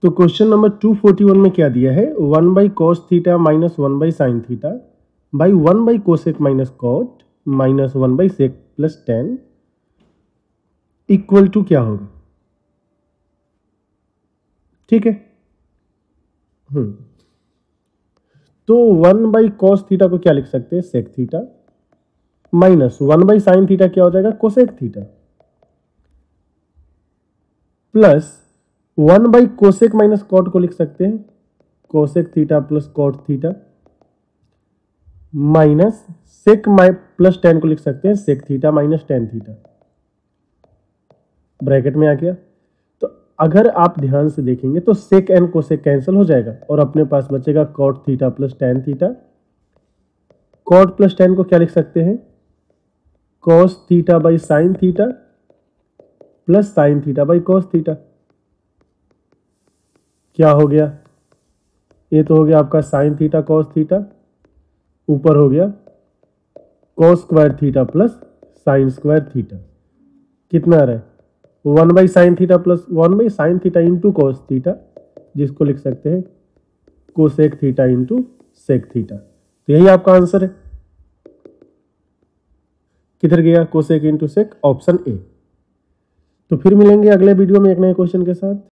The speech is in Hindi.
तो क्वेश्चन नंबर 241 में क्या दिया है, 1/cos θ minus 1/sin θ by 1/cosec minus cot minus 1/sec plus tan equal to क्या होगा। ठीक है, तो 1/cos θ को क्या लिख सकते हैं, sec θ माइनस 1/sin θ क्या हो जाएगा, cosec θ plus 1/cosec minus cot को लिख सकते हैं cosec θ plus cot θ minus sec plus tan को लिख सकते हैं sec θ माइनस tan θ। ब्रैकेट में आ गया। तो अगर आप ध्यान से देखेंगे तो sec एंड cosec कैंसिल हो जाएगा और अपने पास बचेगा cot θ plus tan θ। cot plus tan को क्या लिख सकते हैं, cos θ by sin θ plus sin θ by cos θ। क्या हो गया, ये तो हो गया आपका sin θ cos θ, ऊपर हो गया cos square θ plus sin square θ। कितना आ रहा है, 1/sin θ plus 1/sin θ into cos θ, जिसको लिख सकते हैं cosec θ इंटू sec θ। तो यही आपका आंसर है। किधर गया cosec into sec, option A. तो फिर मिलेंगे अगले वीडियो में एक नए क्वेश्चन के साथ।